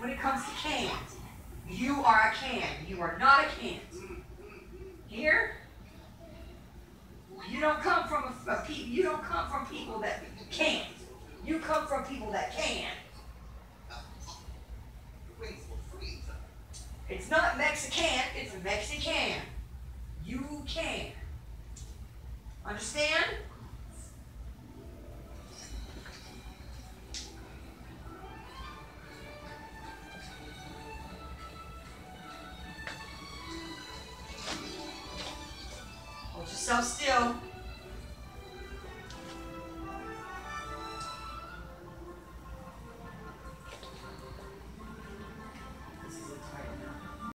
when it comes to cans. You are a can. You are not a can. Here, you don't come from you don't come from people that can't. You come from people that can. It's not Mexican, it's Mexican. You can. Understand? Hold yourself still.